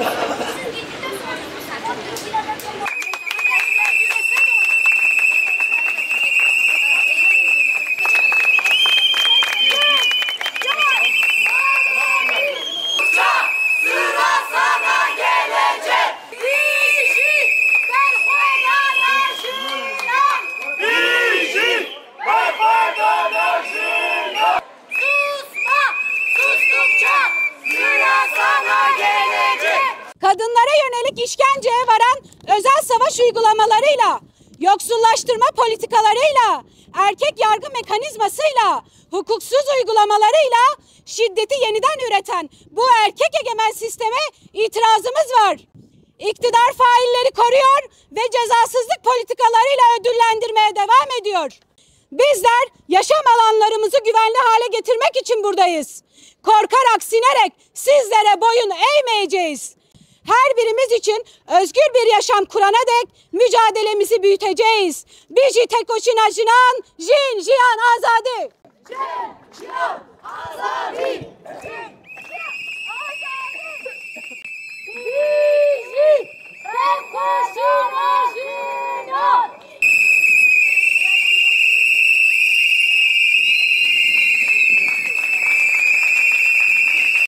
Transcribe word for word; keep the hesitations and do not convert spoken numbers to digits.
Kadınlara yönelik işkenceye varan özel savaş uygulamalarıyla, yoksullaştırma politikalarıyla, erkek yargı mekanizmasıyla, hukuksuz uygulamalarıyla şiddeti yeniden üreten bu erkek egemen sisteme itirazımız var. İktidar failleri koruyor ve cezasızlık politikalarıyla ödüllendirmeye devam ediyor. Bizler yaşam alanlarımızı güvenli hale getirmek için buradayız. Korkarak, sinerek sizlere boyun eğmeyeceğiz. Her birimiz için özgür bir yaşam kurana dek mücadelemizi büyüteceğiz. Biji tekoşin ajinan, jin jiyan azadi. Jin jiyan azadi.